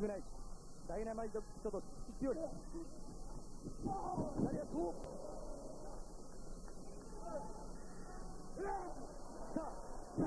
グナイト、ダイナマイトと強い。ありがとう。さあ、そ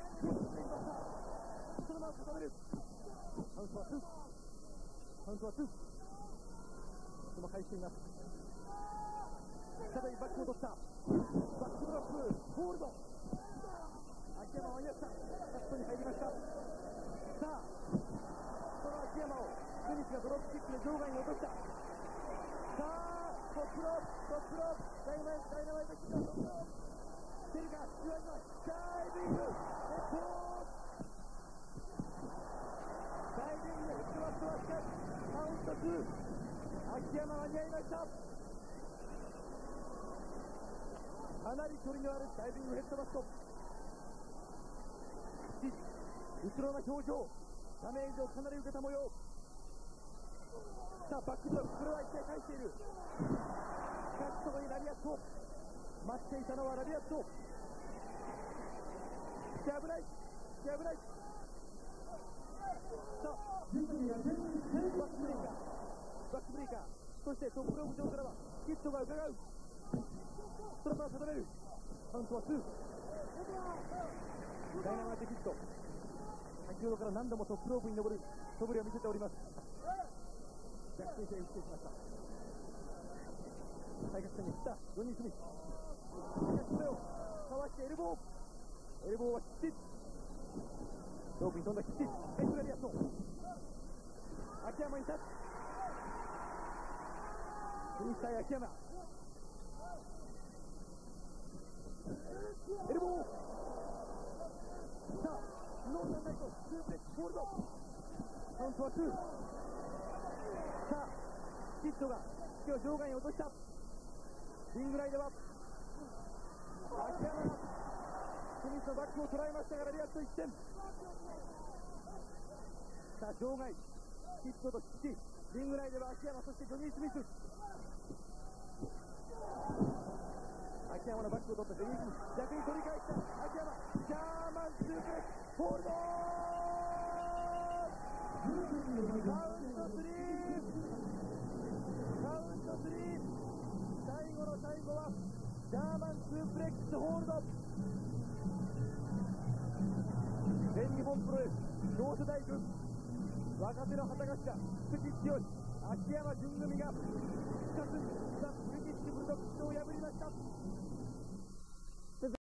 のまま固める。カウントは2。カウントは2。その返しています。再びバックを取った。バックブロック、ホールド。秋山はやった。カットに入りました。さあ、その秋山をスミスがドロップキックで場外に落とした。さあ、トップロープ、ダイナマイトキックがトップロープ。出るか、言われます。ダイビング、レッドダイビングでフットバットはしかし、カウント2。秋山間に合いました。かなり距離のあるダイビングヘッドバット。うつろな表情、ダメージをかなり受けた模様。さあ、バックブロック、これは一回返している。しかしそこにラビアット、待っていたのはラビアット。危ない、危ない。さあ、バックブレーカー、そしてトップロープ上からはヒットが伺う。そのまま定める。カウントは2。ダイナマイトヒット、先ほどから何度もトップロープに登る素振りを見せております。逆転性を打っていきました。対角線に振ったジョニー・スミス。それをかわしてエルボーはきっちりロープに飛んだ。きっちりエントラリアット、秋山に立つ。スミス対秋山。エルボー、さあノーサンライトスープレックスホールド。カウントは2。さあヒットが手を場外に落とした。リング内では秋山がスミスのバックを捉えましたがラリアット1点。さあ場外ヒットとキッチ、リング内では秋山、そしてジョニー・スミス。秋山のバックを取ったジョニー・スミス、逆に取り返した秋山、ジャーマンスープレックスホールド。カウント3、最後の最後はジャーマンスープレックスホールド。全日本プロレス同世代軍若手の旗頭、菊池剛、秋山純組が復活、ザ・ブリティッシュブルドッグを破りました。